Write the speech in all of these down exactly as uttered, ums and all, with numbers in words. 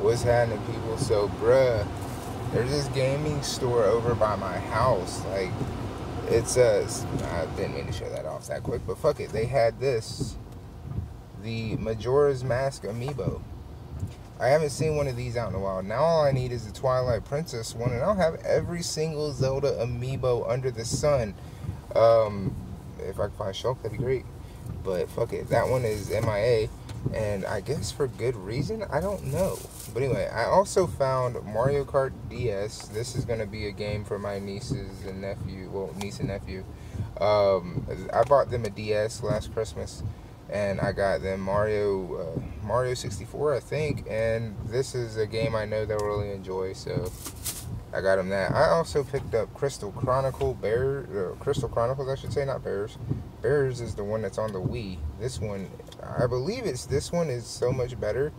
What's happening, people? So, bruh, there's this gaming store over by my house. Like, it's a. I didn't mean to show that off that quick, but fuck it. They had this, the Majora's Mask amiibo. I haven't seen one of these out in a while. Now all I need is the Twilight Princess one, and I'll have every single Zelda amiibo under the sun. Um, if I can find Shulk, that'd be great. But fuck it, that one is M I A, and I guess for good reason. I don't know. But anyway, I also found Mario Kart D S. This is gonna be a game for my nieces and nephew. Well, niece and nephew. Um, I bought them a D S last Christmas, and I got them Mario uh, Mario sixty-four, I think. And this is a game I know they'll really enjoy. So I got them that. I also picked up Crystal Chronicle Bear, uh, Crystal Chronicles, I should say, not Bears. Bears is the one that's on the Wii. This one, I believe it's this one is so much better.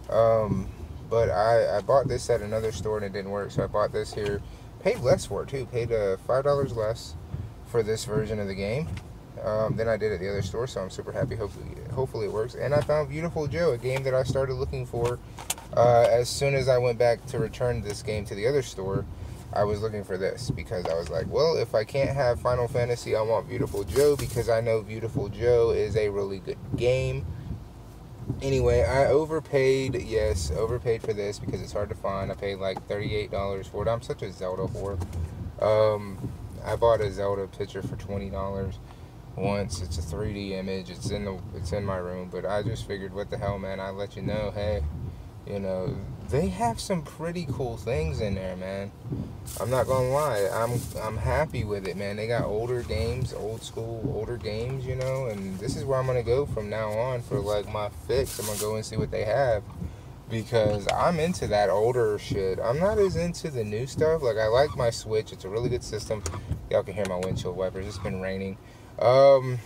Um, but I, I bought this at another store and it didn't work, so I bought this here. Paid less for it too. Paid uh, five dollars less for this version of the game um, than I did at the other store. So I'm super happy. Hopefully, hopefully it works. And I found Beautiful Joe, a game that I started looking for. Uh, as soon as I went back to return this game to the other store, I was looking for this because I was like, well, if I can't have Final Fantasy, I want Beautiful Joe because I know Beautiful Joe is a really good game. Anyway, I overpaid, yes, overpaid for this because it's hard to find. I paid like thirty-eight dollars for it. I'm such a Zelda whore. Um, I bought a Zelda picture for twenty dollars once. It's a three D image. It's in the, it's in my room, but I just figured, what the hell, man? I let you know, hey, you know, they have some pretty cool things in there, man. I'm not gonna lie, I'm I'm happy with it, man. They got older games, old school, older games, you know, and this is where I'm gonna go from now on for like my fix. I'm gonna go and see what they have because I'm into that older shit. I'm not as into the new stuff. Like, I like my Switch. It's a really good system. Y'all can hear my windshield wipers. It's been raining. Um,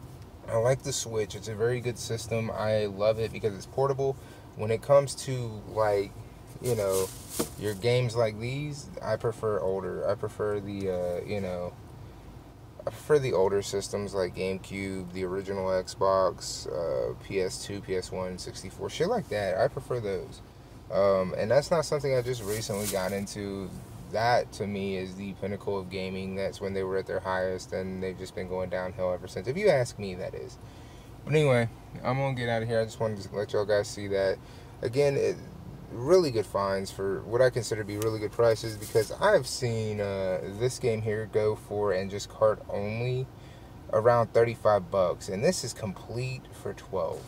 I like the Switch. It's a very good system. I love it because it's portable. When it comes to, like, you know, your games like these, I prefer older. I prefer the, uh, you know, I prefer the older systems like GameCube, the original Xbox, uh, P S two, P S one, sixty-four, shit like that. I prefer those. Um, and that's not something I just recently got into. That, to me, is the pinnacle of gaming. That's when they were at their highest, and they've just been going downhill ever since. If you ask me, that is. But anyway, I'm going to get out of here. I just wanted to let y'all guys see that. Again, it, really good finds for what I consider to be really good prices, because I've seen uh, this game here go for, and just cart only, around thirty-five bucks. And this is complete for twelve.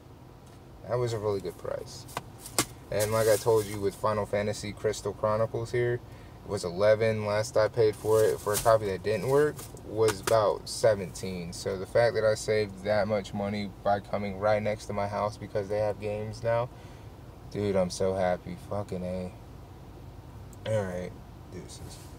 That was a really good price. And like I told you with Final Fantasy Crystal Chronicles here, it was eleven. Last I paid for it for a copy that didn't work was about seventeen. So the fact that I saved that much money by coming right next to my house because they have games now, dude, I'm so happy. Fucking A. Alright, deuces.